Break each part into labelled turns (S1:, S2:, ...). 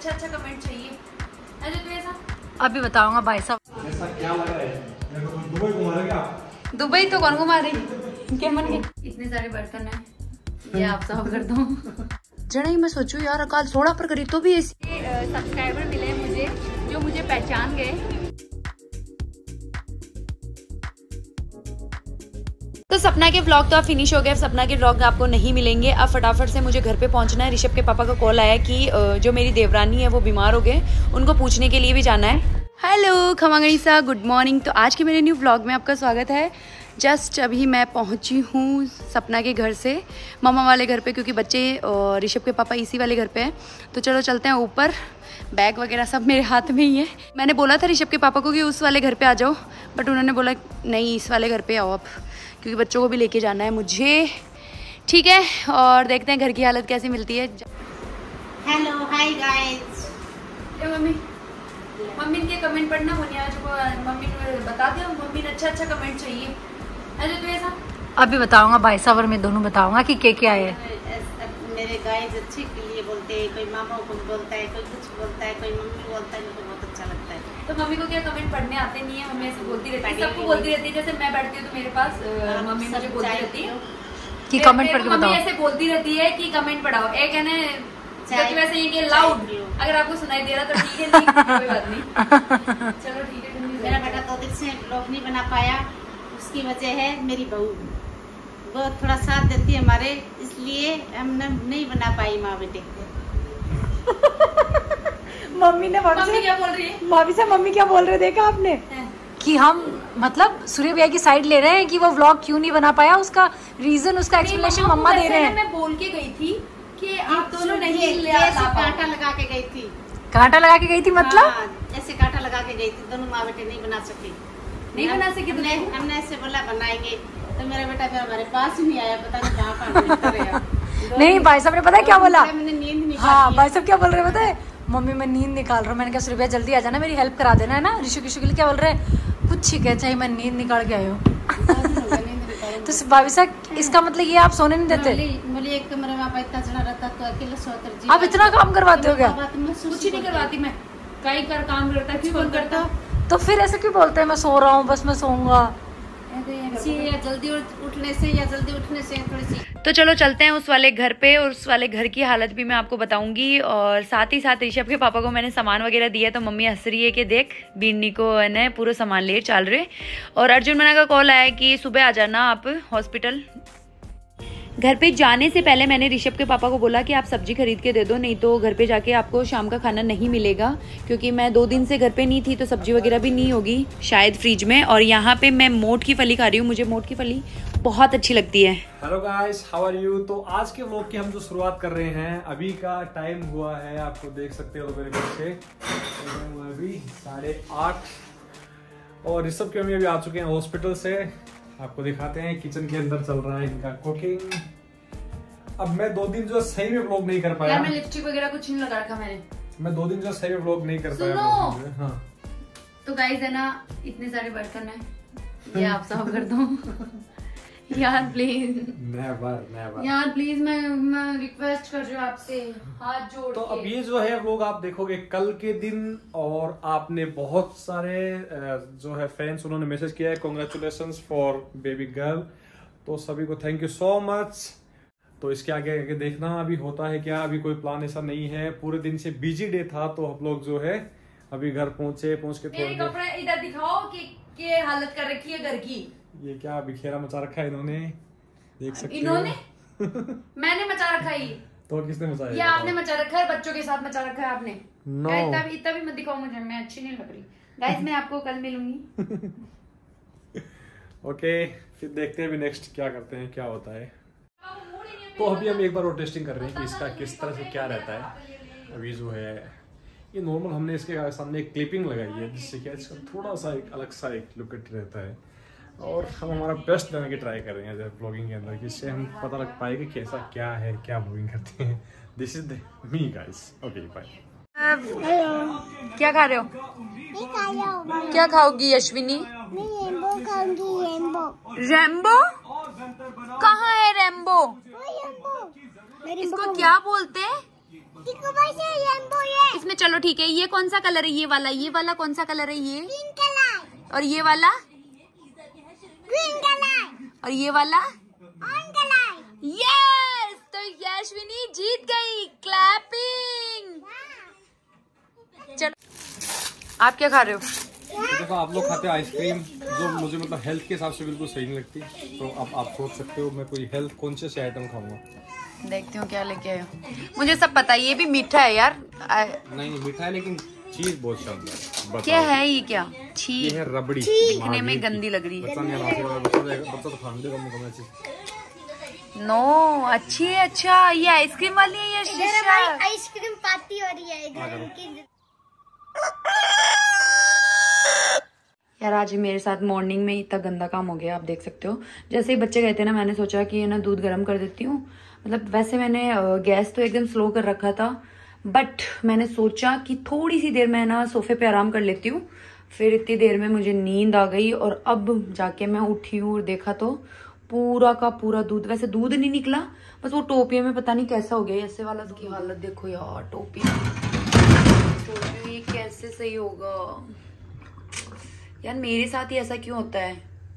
S1: अच्छा कमेंट चाहिए। अरे तो ऐसा
S2: अभी बताऊंगा भाई साहब।
S3: ऐसा क्या लगा है? दुबई घुमा रहे क्या?
S2: दुबई तो कौन घुमा रही? क्या मन के
S1: इतने सारे बर्तन है, ये आप साफ कर दो।
S2: जरा ही मैं सोचू यार काल थोड़ा पर करी तो भी ऐसी
S1: सब्सक्राइबर मिले मुझे जो मुझे पहचान गए।
S2: तो सपना के व्लॉग तो अब फिनिश हो गए। अब सपना के व्लॉग आपको नहीं मिलेंगे। अब फटाफट से मुझे घर पे पहुंचना है। ऋषभ के पापा का कॉल आया कि जो मेरी देवरानी है वो बीमार हो गए, उनको पूछने के लिए भी जाना है। हेलो खमांगड़ी सा, गुड मॉर्निंग। तो आज के मेरे न्यू व्लॉग में आपका स्वागत है। जस्ट अभी मैं पहुंची हूँ सपना के घर से, मामा वाले घर पे, क्योंकि बच्चे और ऋषभ के पापा इसी वाले घर पे हैं। तो चलो चलते हैं ऊपर। बैग वगैरह सब मेरे हाथ में ही है। मैंने बोला था ऋषभ के पापा को कि उस वाले घर पे आ जाओ, बट उन्होंने बोला नहीं इस वाले घर पे आओ आप, क्योंकि बच्चों को भी लेके जाना है मुझे। ठीक है, और देखते हैं घर की हालत कैसी मिलती है।
S1: Hello hi guys. मम्मी के कमेंट पढ़ना मुनिया को, मम्मी बता दो, मम्मी ने अच्छा कमेंट चाहिए। अरे तो ऐसा
S2: अभी बताऊंगा भाई साहब और मैं दोनों बताऊंगा कि क्या है।
S1: मेरे गाइस अच्छे के लिए बोलते हैं, कोई मामा को बोलता है, कोई कुछ बोलता है, कोई मम्मी बोलता है, मुझे बहुत अच्छा लगता है। तो मम्मी को क्या कमेंट पढ़ने आते नहीं है? मम्मी ऐसे बोलती रहती है, सबको बोलती रहती है। जैसे मैं बैठती हूँ तो मेरे पास मम्मी मुझे बोलती रहती है
S2: कि कमेंट पढ़ के बताओ।
S1: मम्मी ऐसे बोलती रहती है कि कमेंट पढ़ाओ। एक है ना वैसे ये कि लाउड, अगर आपको सुनाई दे रहा तो ठीक है, नहीं कोई बात नहीं। चलो ठीक है। मेरा बेटा 2 दिन से ब्लॉग नहीं बना पाया, उसकी वजह है मेरी बहू, वो थोड़ा साथ देती है हमारे, इसलिए हमने नहीं बना पाई माँ बेटे।
S2: मम्मी ने
S1: मम्मी क्या बोल रही है?
S2: भाभी से मम्मी क्या बोल रहे देखा आपने कि हम मतलब सूर्य भैया की साइड ले रहे हैं कि वो व्लॉग क्यों नहीं बना पाया, उसका रीजन, उसका एक्सप्लेनेशन मम्मा दे रहे हैं।
S1: मैं बोल के गई थी कि आप दोनों नहीं कांटा लगा के गई थी।
S2: कांटा लगा के गई थी मतलब?
S1: हाँ, ऐसे कांटा लगा के गई थी। दोनों माँ बेटे नहीं बना सके, नहीं बना सके। हमने ऐसे बोला बनाएंगे, तो मेरा बेटा फिर हमारे पास ही नहीं आया, पता नहीं कहाँ
S2: नहीं भाई साहब ने पता है क्या बोला?
S1: मैंने नींद निकाली।
S2: हाँ भाई साहब क्या बोल रहे हैं पता है? मम्मी मैं नींद निकाल रहा हूँ। मैंने कहा सूर्य भैया जल्दी आ जाना, मेरी हेल्प करा देना है ना। ऋषु के लिए क्या बोल रहे हैं? कुछ ही कह चाहिए मैं नींद निकाल के आई हूँ। तो भाभी साहब इसका मतलब ये आप सोने नहीं देते?
S1: एक कमरे में आप इतना जना रहता तो अकेले सोते जी।
S2: आप इतना काम करवाते हो क्या?
S1: कुछ ही नहीं करवाती मैं, कई कर काम करता क्यों करता।
S2: तो फिर ऐसे क्यों बोलते हैं मैं सो रहा हूँ बस मैं सोऊंगा?
S1: या जल्दी उठने से या जल्दी उठने से थोड़ी सी।
S2: तो चलो चलते हैं उस वाले घर पे, और उस वाले घर की हालत भी मैं आपको बताऊंगी। और साथ ही साथ ऋषभ के पापा को मैंने सामान वगैरह दिया, तो मम्मी हंस रही है कि देख बीनी को है ना पूरा सामान ले चल रहे। और अर्जुन मना का कॉल आया कि सुबह आ जाना आप हॉस्पिटल। घर पे जाने से पहले मैंने ऋषभ के पापा को बोला कि आप सब्जी खरीद के दे दो, नहीं तो घर पे जाके आपको शाम का खाना नहीं मिलेगा, क्योंकि मैं 2 दिन से घर पे नहीं थी, तो सब्जी वगैरह भी नहीं होगी शायद फ्रिज में। और यहाँ पे मैं मोट की फली खा रही हूँ, मुझे मोट की फली बहुत अच्छी लगती है।
S3: Hello guys, how are you? तो आज के व्लॉग की हम जो शुरुआत कर रहे हैं, अभी का टाइम हुआ है, आपको देख सकते हो मेरे घर से अभी 8:30, और ऋषभ के मम्मी अभी आ चुके हैं हॉस्पिटल से। आपको दिखाते हैं किचन के अंदर चल रहा है इनका कुकिंग। अब मैं 2 दिन जो सही में व्लॉग नहीं कर पाया,
S1: मैं लिपस्टिक वगैरह कुछ नहीं लगा रखा मैंने।
S3: मैं 2 दिन जो सही में व्लॉग नहीं कर पाया। हाँ
S1: तो गाइस है ना, इतने सारे बर्तन है, ये आप साफ कर दो यार प्लीज।
S3: नेवर
S1: यार प्लीज, मैं रिक्वेस्ट कर रही हूँ आपसे, हाथ जोड़
S3: तो
S1: के।
S3: अब ये जो है व्लॉग आप देखोगे कल के दिन, और आपने बहुत सारे जो है फैंस उन्होंने मैसेज किया है कांग्रेचुलेशंस फॉर बेबी गर्ल, तो सभी को थैंक यू सो मच। तो इसके आगे आगे देखना अभी होता है क्या, अभी कोई प्लान ऐसा नहीं है। पूरे दिन से बिजी डे था, तो हम लोग जो है अभी घर पहुंच के
S1: मेरे कपड़े इधर दिखाओ कि हालत कर रखी है घर की।
S3: ये क्या बिखेरा मचा रखा है इन्होंने, देख सकते
S1: इन्होंने
S3: हो।
S1: मैंने मचा रखा है ये।
S3: तो किसने मचाया?
S1: ये आपने मचा रखा है, बच्चों के साथ मचा रखा है आपने।
S3: No.
S1: इतना भी मत दिखाओ मुझे, मैं अच्छी नहीं लग रही। गाइस मैं आपको कल मिलूंगी।
S3: ओके, फिर देखते हैं अभी नेक्स्ट क्या करते हैं, क्या होता है। तो अभी हम एक बार और टेस्टिंग कर रहे हैं कि इसका किस तरह से क्या रहता है। अभी जो है ये नॉर्मल हमने इसके सामने एक क्लिपिंग लगाई है, जिससे क्या इसका थोड़ा सा एक अलग सा एक लुक रहता है, और हम हमारा बेस्ट देने की ट्राई कर रहे हैं ब्लॉगिंग के अंदर, जिससे हम पता लग पाए कि कैसा क्या है, क्या ब्लॉगिंग करते हैं। This is me guys. Okay bye.
S2: क्या खा रहे हो? क्या खाओगी अश्विनी? रैम्बो? कहाँ है रैम्बो? इसको क्या बोलते हैं? इसमें चलो ठीक है। ये कौन सा कलर है? ये वाला कौन सा कलर है? ये पिंक कलर। और ये वाला ग्रीन कलर। और ये वाला ऑरेंज कलर। यस, तो यशविनी जीत गई। क्लैपिंग। चलो आप क्या खा रहे हो?
S3: देखो आप लोग खाते हैं आइसक्रीम, जो मुझे मतलब हेल्थ के हिसाब से बिल्कुल सही नहीं लगती, तो अब आप सोच सकते हो मैं कोई हेल्थ कॉन्शियस आइटम खाऊंगा।
S2: देखती हूँ क्या लेके आए हो। मुझे सब पता है, ये भी मीठा है यार।
S3: नहीं मीठा है लेकिन चीज बहुत शानदार।
S2: क्या है ये? क्या
S3: ये है रबड़ी।
S2: दिखने में गंदी लग रही है।
S3: बच्चा तो खाने देगा
S2: नो अच्छी है। अच्छा ये आइसक्रीम वाली है? ये
S1: आइसक्रीम पार्टी हो रही है
S2: यार। आज मेरे साथ मॉर्निंग में इतना गंदा काम हो गया, आप देख सकते हो। जैसे ही बच्चे गए थे ना, मैंने सोचा कि ये ना दूध गर्म कर देती हूँ। मतलब वैसे मैंने गैस तो एकदम स्लो कर रखा था, बट मैंने सोचा कि थोड़ी सी देर मैं ना सोफे पे आराम कर लेती हूँ। फिर इतनी देर में मुझे नींद आ गई और अब जाके मैं उठी हूँ और देखा तो पूरा का पूरा दूध, वैसे दूध नहीं निकला, बस वो टोपिया में पता नहीं कैसा हो गया। ऐसे वाला की हालत देखो यार। टोपिया कैसे सही होगा यार? मेरे साथ ही ऐसा क्यों होता है?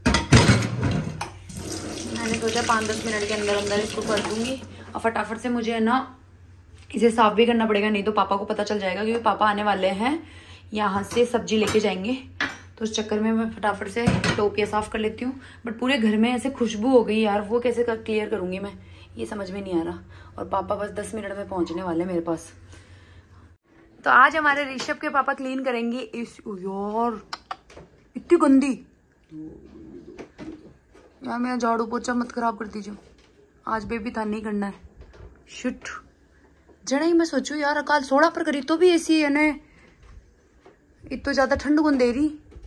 S2: मैंने सोचा 5-10 मिनट के अंदर अंदर इसको कर दूंगी और फटाफट से मुझे है ना इसे साफ भी करना पड़ेगा, नहीं तो पापा को पता चल जाएगा, क्योंकि पापा आने वाले हैं, यहाँ से सब्जी लेके जाएंगे। तो उस चक्कर में मैं फटाफट से टोपिया साफ कर लेती हूँ। बट पूरे घर में ऐसे खुशबू हो गई यार, वो कैसे क्लियर करूंगी मैं, ये समझ में नहीं आ रहा। और पापा बस 10 मिनट में पहुंचने वाले हैं मेरे पास। तो आज हमारे ऋषभ के पापा क्लीन करेंगे इस। यार इतनी गंदी यार, मेरा झाड़ू पोछा मत खराब कर दीजिए। आज बेबी था नहीं करना है। शिट जरा ही मैं सोचू यार, काल 16 पर करी तो भी ऐसी है ना, इतना ज्यादा ठंड गुन दे रही।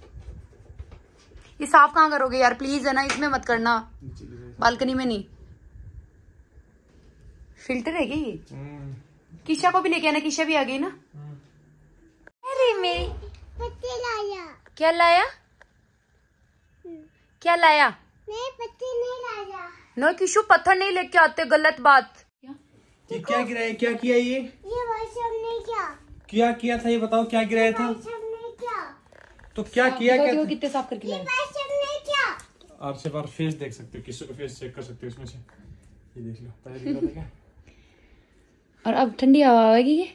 S2: ये साफ कहाँ करोगे यार प्लीज, है ना, इसमें मत करना, बालकनी में नहीं। फिल्टर है क्या ये? किशा को भी लेके आना, किशा भी आ गई ना। अरे मेरी पत्ते लाया। क्या लाया? क्या लाया? नहीं पत्ते नहीं लाया। नो किशु पत्थर नहीं लेके आते, गलत बात।
S3: ये क्या गिराया? क्या किया? ये क्या किया था? ये बताओ क्या गिराया था? तो क्या किया? क्या
S2: कितने साफ करके लाए?
S3: आप से बार फेस देख सकते हो, किसी का फेस चेक कर सकते हो इसमें से। ये देख लो पहले दिख रहा था क्या?
S2: और अब ठंडी हवा आएगी ये।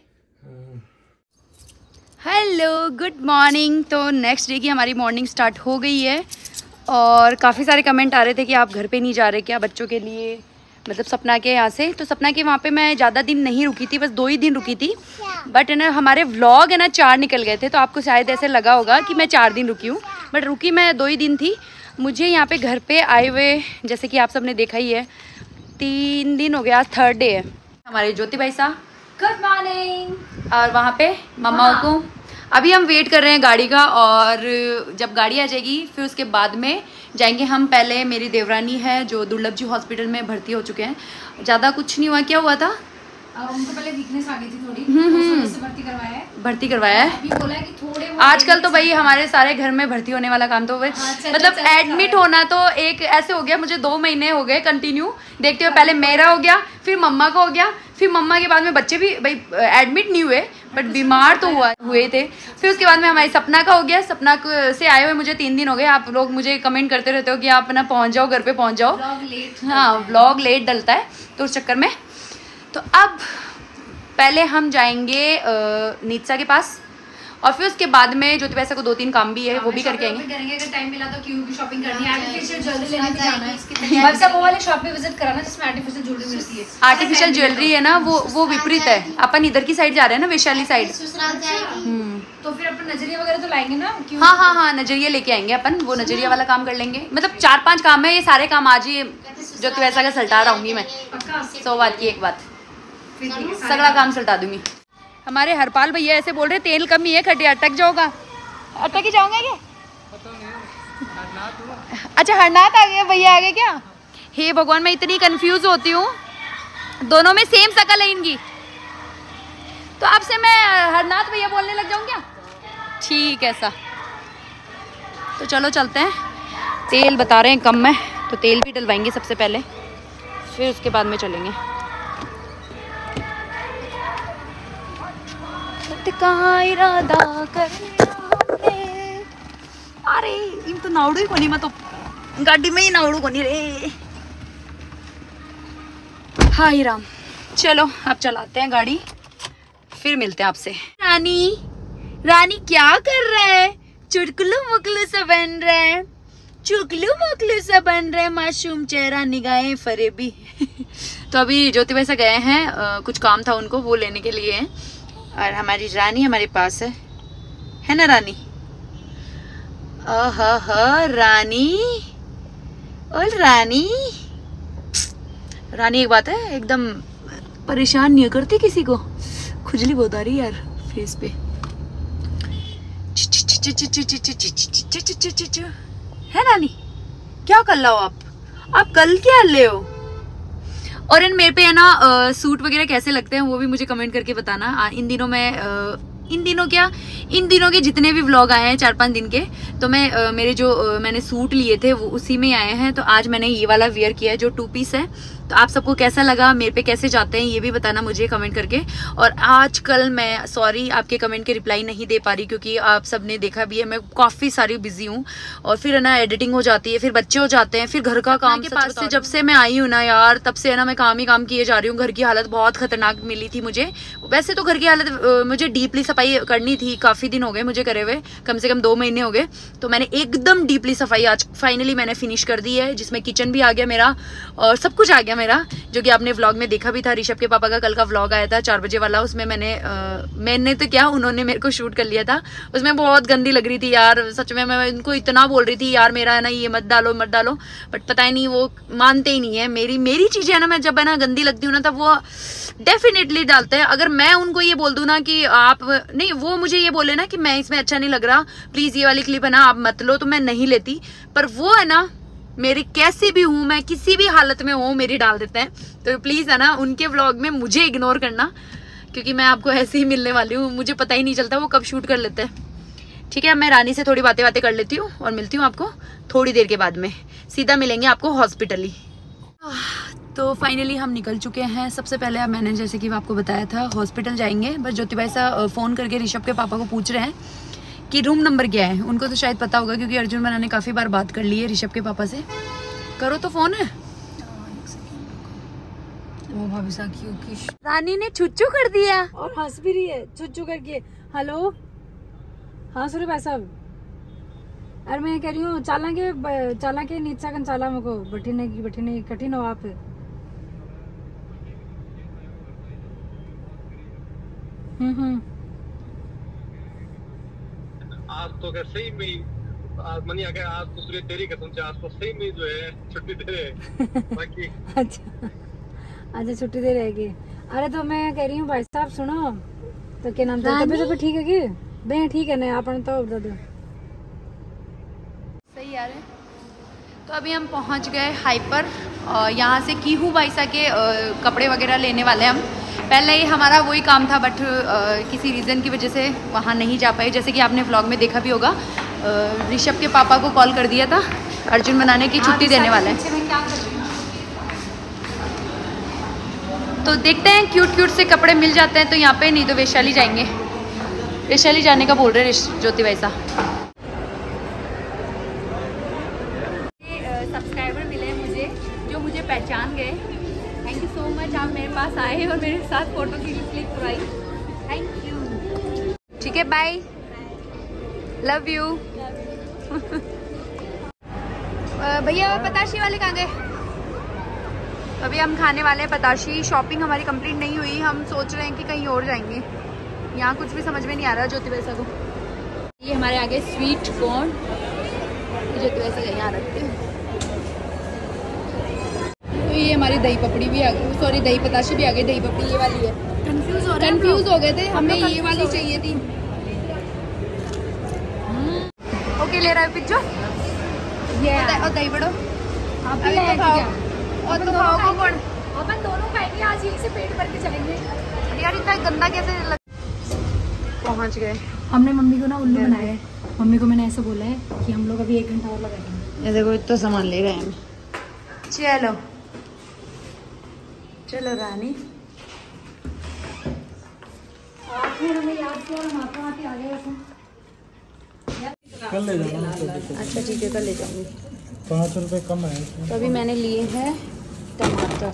S2: Hello good morning. तो नेक्स्ट डे की हमारी मॉर्निंग स्टार्ट हो गई है और काफ़ी सारे कमेंट आ रहे थे कि आप घर पे नहीं जा रहे क्या बच्चों के लिए, मतलब सपना के यहाँ से। तो सपना के वहाँ पे मैं ज़्यादा दिन नहीं रुकी थी, बस 2 ही दिन रुकी थी। बट है ना हमारे व्लॉग है ना 4 निकल गए थे, तो आपको शायद ऐसे लगा होगा कि मैं 4 दिन रुकी हूँ, बट रुकी मैं 2 ही दिन थी। मुझे यहाँ पे घर पे आए हुए जैसे कि आप सबने देखा ही है 3 दिन हो गया, आज 3rd डे है। हमारे ज्योति भाई साहब गुड मॉर्निंग। और वहाँ पे मम्मा को अभी हम वेट कर रहे हैं गाड़ी का, और जब गाड़ी आ जाएगी फिर उसके बाद में जाएंगे हम। पहले मेरी देवरानी है जो दुर्लभ जी हॉस्पिटल में भर्ती हो चुके हैं। ज़्यादा कुछ नहीं हुआ। क्या हुआ था?
S1: उनको पहले वीकनेस आ गई थी थोड़ी, से भर्ती करवाया है। अभी बोला है कि थोड़े
S2: आजकल तो भाई हमारे सारे घर में भर्ती होने वाला काम तो मतलब एडमिट होना तो एक ऐसे हो गया। मुझे 2 महीने हो गए कंटिन्यू देखते हुए। पहले मेरा हो गया, फिर मम्मा का हो गया, फिर मम्मा के बाद में बच्चे भी भाई एडमिट नहीं हुए बट बीमार तो हुए थे। फिर उसके बाद में हमारी सपना का हो गया। सपना से आए हुए मुझे 3 दिन हो गए। आप लोग मुझे कमेंट करते रहते हो कि आप ना पहुंच जाओ, घर पे पहुंच जाओ। हाँ व्लॉग लेट डलता है तो उस चक्कर में। तो अब पहले हम जाएंगे नीचा के पास और फिर उसके बाद में ज्योति पैसा को 2-3 काम भी है वो भी करके आएंगे।
S1: अगर टाइम मिला तो क्यों भी शॉपिंग करनी है। आर्टिफिशियल ज्वेलरी लेने भी जाना है। बस वो वाले शॉप पे विजिट कराना जिसमें आर्टिफिशियल ज्वेलरी मिलती है।
S2: आर्टिफिशियल ज्वेलरी है ना वो विपरीत है। अपन इधर की साइड जा रहे हैं ना, वैशाली साइड।
S1: तो फिर अपन नजरिया वगैरह तो लाएंगे ना।
S2: हाँ नजरिया लेके आएंगे अपन, वो नजरिया वाला काम कर लेंगे। मतलब 4-5 काम है, ये सारे काम आज ही ज्योति पैसा का सल्टा रहूंगी मैं। 100 बात की एक बात, सगड़ा काम सल्टा दूंगी। हमारे हरपाल भैया ऐसे बोल रहे तेल कमी है, खटिया अटक जाओगा। अटक ही जाऊंगा क्या? अच्छा हरनाथ आ गए, भैया आ गए क्या? हे भगवान मैं इतनी कंफ्यूज होती हूँ, दोनों में सेम शकल है इनकी। तो अब से मैं हरनाथ भैया बोलने लग जाऊँ क्या? ठीक है ऐसा। तो चलो चलते हैं। तेल बता रहे हैं कम है तो तेल भी डलवाएंगे सबसे पहले, फिर उसके बाद में चलेंगे। कहाँ इरादा कर हमने। अरे इन तो नावड़ू ही कोनी, मैं तो गाड़ी में ही नावड़ू कोनी रे। हाय राम, चलो अब चलाते हैं गाड़ी, फिर मिलते हैं आपसे। रानी रानी क्या कर रहा है? चुटकुलू मुकलू सा बन रहा है, चुकलू मुकलू सा बन रहा है, मासूम चेहरा निगाहें फरेबी। तो अभी ज्योति वैसा गए हैं, कुछ काम था उनको, वो लेने के लिए हैं। और हमारी रानी हमारे पास है ना रानी? रानी और रानी रानी एक बात है, एकदम परेशान नहीं करती किसी को। खुजली बहुत आ रही है यार फेस पे। है रानी, क्या कर लो आप कल क्या ले हो? और इन मेरे पे है ना सूट वगैरह कैसे लगते हैं वो भी मुझे कमेंट करके बताना। इन दिनों के जितने भी व्लॉग आए हैं 4-5 दिन के, तो मैं मेरे जो मैंने सूट लिए थे वो उसी में आए हैं। तो आज मैंने ये वाला वेयर किया है जो 2 पीस है। तो आप सबको कैसा लगा, मेरे पे कैसे जाते हैं ये भी बताना मुझे कमेंट करके। और आजकल मैं सॉरी आपके कमेंट के रिप्लाई नहीं दे पा रही, क्योंकि आप सबने देखा भी है मैं काफ़ी सारी बिजी हूँ। और फिर है ना एडिटिंग हो जाती है, फिर बच्चे हो जाते हैं, फिर घर का काम के पास से जब से मैं आई हूँ ना यार, तब से है ना मैं काम ही काम किए जा रही हूँ। घर की हालत बहुत खतरनाक मिली थी मुझे। वैसे तो घर की हालत मुझे डीपली सफाई करनी थी, काफ़ी दिन हो गए मुझे करे हुए, कम से कम 2 महीने हो गए। तो मैंने एकदम डीपली सफाई आज फाइनली मैंने फिनिश कर दी है, जिसमें किचन भी आ गया मेरा और सब कुछ आ गया मेरा, जो कि आपने व्लॉग में देखा भी था। ऋषभ के पापा का कल का व्लॉग आया था 4 बजे वाला, उसमें मैंने तो क्या, उन्होंने मेरे को शूट कर लिया था। उसमें बहुत गंदी लग रही थी यार, सच में मैं उनको इतना बोल रही थी यार मेरा है ना ये मत डालो, बट पता ही नहीं वो मानते ही नहीं है। मेरी चीजें है ना, मैं जब है ना गंदी लगती हूँ ना तब वो डेफिनेटली डालते हैं। अगर मैं उनको ये बोल दूं ना कि आप नहीं, वो मुझे ये बोले ना कि मैं इसमें अच्छा नहीं लग रहा, प्लीज ये वाली क्लिप है ना आप मत लो, तो मैं नहीं लेती। पर वो है ना मेरी कैसी भी हूँ, मैं किसी भी हालत में हूँ मेरी डाल देते हैं। तो प्लीज है ना उनके व्लॉग में मुझे इग्नोर करना, क्योंकि मैं आपको ऐसे ही मिलने वाली हूँ, मुझे पता ही नहीं चलता वो कब शूट कर लेते हैं। ठीक है, मैं रानी से थोड़ी बातें कर लेती हूँ और मिलती हूँ आपको थोड़ी देर के बाद में। सीधा मिलेंगे आपको हॉस्पिटल ही। तो फाइनली हम निकल चुके हैं। सबसे पहले अब मैंने जैसे कि आपको बताया था हॉस्पिटल जाएंगे। बस ज्योति भाई सा फ़ोन करके ऋषभ के पापा को पूछ रहे हैं कि रूम नंबर क्या है। उनको तो शायद पता होगा, क्योंकि अर्जुन बना ने काफ़ी बार बात कर ली है ऋषभ के पापा से। करो तो फ़ोन है। वो भाभी सा क्योंकि रानी ने छुच्चू कर दिया
S1: और हंस भी रही है छुच्चू करके। हेलो, हाँ सुरे भाई साहब, अरे मैं कह रही हूँ चाला के नीचा कन चाला मुझको बैठने कठिन हो आप।
S3: आज तो अगर सही में आज मनी आ गया, आज तो सूर्य तेरी कसम से आज तो सही में जो है छुट्टी दे रहे बाकी।
S1: अच्छा छुट्टी दे रहेगी। अरे तो मैं कह रही हूँ भाई साहब सुनो, तो क्या नाम था, तबीयत ठीक है कि बे ठीक है ना अपन तो
S2: सही यार है। तो अभी हम पहुंच गए हाइपर। यहाँ से कीहू भाईसा के कपड़े वगैरह लेने वाले हैं हम। पहले ही हमारा वही काम था, बट किसी रीज़न की वजह से वहाँ नहीं जा पाए। जैसे कि आपने व्लॉग में देखा भी होगा, ऋषभ के पापा को कॉल कर दिया था, अर्जुन बनाने की छुट्टी देने वाले हैं। तो देखते हैं क्यूट से कपड़े मिल जाते हैं तो यहाँ पे, नहीं तो वैशाली जाएंगे। वैशाली जाने का बोल रहे हैं ज्योति वैसा। सब्सक्राइबर मिले मुझे जो मुझे पहचान गए। थैंक यू सो मच, आप मेरे पास आए और मेरे साथ फोटो क्लिक कराई। Thank you. ठीक है, बाय, लव यू। भैया पताशी वाले कहाँ गए? अभी हम खाने वाले हैं पताशी। शॉपिंग हमारी कंप्लीट नहीं हुई, हम सोच रहे हैं कि कहीं और जाएंगे। यहाँ कुछ भी समझ में नहीं आ रहा ज्योति वैसा को। ये हमारे आगे स्वीट कॉर्न, ज्योति वैसा यहाँ रखते हैं। तो ये हमारी दही पपड़ी भी आ गई, सॉरी दही पताशी भी आ गई। दही पपड़ी ये वाली है। कंफ्यूज हो गए थे, हमें ये वाली चाहिए थी। ओके, ले रहा है पिज्जा और दही बड़ो। आप भी ले खाओ और तो खाओ कौन? अपन दोनों खाएंगे आज, यहीं से पेट भर के चलेंगे। यार इतना गंदा कैसे लग... पहुंच गए।
S1: हमने मम्मी को ना उल्लू बनाया है। मम्मी को मैंने ऐसे बोला है कि हम लोग अभी 1 घंटा और लगाएंगे।
S2: ये देखो इतना सामान ले रहे हैं। चलो चलो रानी।
S1: आपने हमें याद किया, हम आपको वहाँ पे आ गए।
S3: कल ले जाना।
S2: अच्छा ठीक है, कल ले जाऊँगी।
S3: 5 रुपए कम है।
S2: तो अभी मैंने लिए हैं टमाटर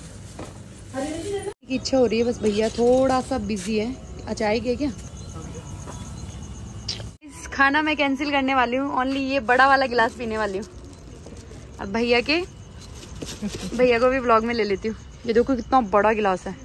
S2: की इच्छा हो रही है, बस भैया थोड़ा सा बिजी है। अच्छा आएगी क्या? इस खाना मैं कैंसिल करने वाली हूँ, ओनली ये बड़ा वाला गिलास पीने वाली हूँ। अब भैया को भी व्लॉग में ले लेती हूँ। ये देखो कितना बड़ा गिलास है।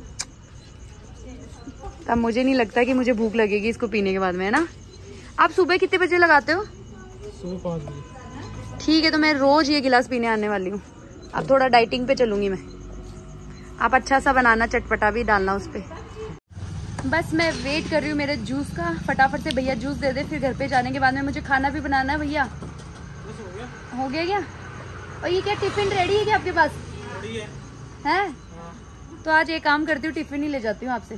S2: अब मुझे नहीं लगता कि मुझे भूख लगेगी इसको पीने के बाद में, है ना? आप सुबह कितने बजे लगाते हो?
S3: सुबह 5 बजे।
S2: ठीक है, तो मैं रोज ये गिलास पीने आने वाली हूँ। अब थोड़ा डाइटिंग पे चलूंगी मैं। आप अच्छा सा बनाना, चटपटा भी डालना उस पे। बस मैं वेट कर रही हूँ मेरे जूस का। फटाफट से भैया जूस दे दे, फिर घर पे जाने के बाद में मुझे खाना भी बनाना है। भैया हो गया क्या? और ये क्या टिफिन रेडी है क्या आपके पास? है? तो आज एक काम करती हूँ, टिफिन ही ले जाती हूँ आपसे।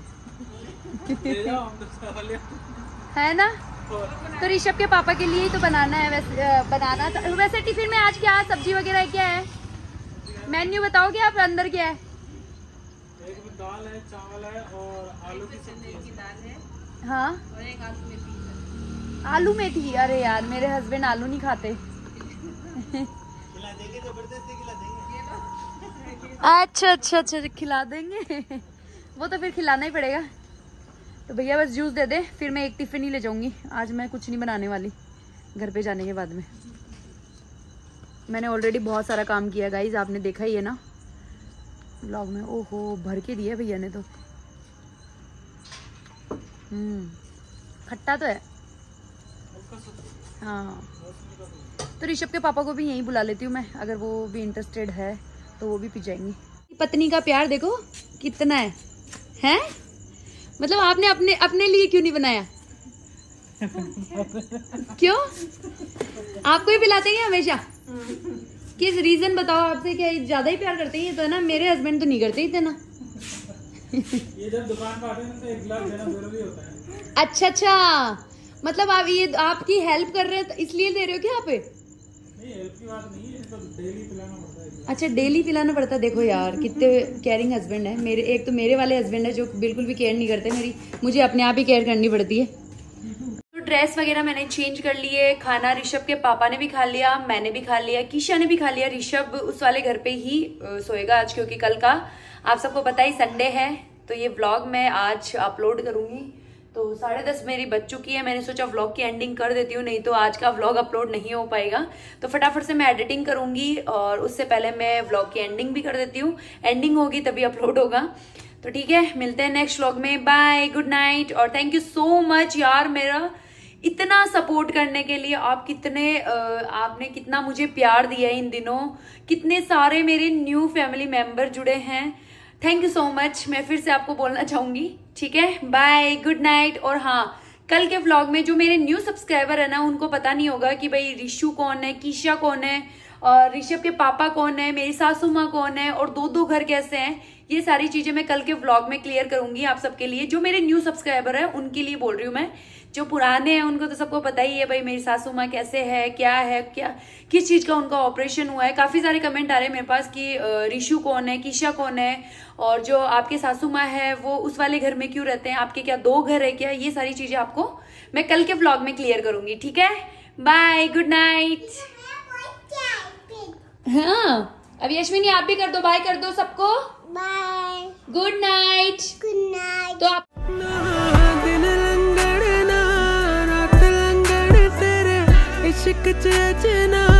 S2: है ना? तो ऋषभ के पापा के लिए ही तो बनाना है। बनाना था वैसे। टिफिन में आज क्या सब्जी वगैरह क्या है? मेन्यू बताओगे आप? अंदर क्या है?
S3: एक दाल है, चावल है और आलू की सब्जी है।
S2: हाँ,
S1: और एक आलू मेथी।
S2: आलू मेथी? अरे यार, मेरे हस्बैंड आलू नहीं खाते।
S3: खिला देंगे, जबरदस्ती खिला देंगे।
S2: अच्छा खिला देंगे। वो तो फिर खिलाना ही पड़ेगा। तो भैया बस जूस दे दे, फिर मैं एक टिफिन ही ले जाऊंगी। आज मैं कुछ नहीं बनाने वाली घर पे जाने के बाद में। मैंने ऑलरेडी बहुत सारा काम किया गाइज, आपने देखा ही है ना व्लॉग में। ओहो, भर के दिया भैया ने तो। खट्टा तो है। हाँ, तो ऋषभ के पापा को भी यहीं बुला लेती हूँ मैं, अगर वो भी इंटरेस्टेड है तो वो भी पी जाएंगी। पत्नी का प्यार देखो कितना है, हैं? मतलब आपने अपने लिए क्यों नहीं बनाया? क्यों? आपको ही पिलाते हैं हमेशा? किस रीजन बताओ? आपसे क्या ज्यादा ही प्यार करते हैं? ये तो है ना, मेरे हस्बैंड तो नहीं करते इतना।
S3: ये जब दुकान पर आते हैं तो एक गिलास देना जरूरी होता है।
S2: अच्छा, मतलब आप ये आपकी हेल्प कर रहे हैं तो इसलिए दे रहे हो क्या आप?
S3: नहीं, हेल्प की बात नहीं है, तो डेली पिलाना पड़ता है।
S2: अच्छा, डेली पिलाना पड़ता है। देखो यार कितने केयरिंग हस्बैंड है मेरे। एक तो मेरे वाले हस्बैंड है जो बिल्कुल भी केयर नहीं करते मुझे अपने आप ही केयर करनी पड़ती है। तो ड्रेस वगैरह मैंने चेंज कर ली है। खाना ऋषभ के पापा ने भी खा लिया, मैंने भी खा लिया, किशा ने भी खा लिया। ऋषभ उस वाले घर पे ही सोएगा आज, क्योंकि कल का आप सबको पता ही संडे है। तो ये व्लॉग मैं आज अपलोड करूंगी। तो 10:30 मेरी बज चुकी है। मैंने सोचा व्लॉग की एंडिंग कर देती हूँ, नहीं तो आज का व्लॉग अपलोड नहीं हो पाएगा। तो फटाफट से मैं एडिटिंग करूंगी और उससे पहले मैं व्लॉग की एंडिंग भी कर देती हूँ। एंडिंग होगी तभी अपलोड होगा। तो ठीक है, मिलते हैं नेक्स्ट व्लॉग में। Bye, good night. और थैंक यू सो मच यार, मेरा इतना सपोर्ट करने के लिए। आपने कितना मुझे प्यार दिया है इन दिनों। कितने सारे मेरे न्यू फैमिली मेंबर जुड़े हैं। Thank you so much. मैं फिर से आपको बोलना चाहूंगी। ठीक है, बाय, गुड नाइट। और हाँ, कल के व्लॉग में जो मेरे न्यू सब्सक्राइबर है ना, उनको पता नहीं होगा कि भाई ऋषु कौन है, कीशा कौन है और ऋषभ के पापा कौन है, मेरी सासू माँ कौन है और दो घर कैसे हैं। ये सारी चीजें मैं कल के व्लॉग में क्लियर करूंगी आप सबके लिए। जो मेरे न्यू सब्सक्राइबर है उनके लिए बोल रही हूँ मैं। जो पुराने हैं उनको तो सबको पता ही है भाई मेरी सासू माँ कैसे है, क्या किस चीज का उनका ऑपरेशन हुआ है। काफी सारे कमेंट आ रहे हैं मेरे पास कि ऋषु कौन है, कीशा कौन है और जो आपके सासू माँ है वो उस वाले घर में क्यों रहते हैं, आपके क्या 2 घर है क्या। ये सारी चीजें आपको मैं कल के व्लॉग में क्लियर करूंगी। ठीक है, बाय, गुड नाइट। हाँ, अब यश्विनी आप भी कर दो, बाय कर दो सबको। Bye, good night. Good night. तो आप
S4: इश्क च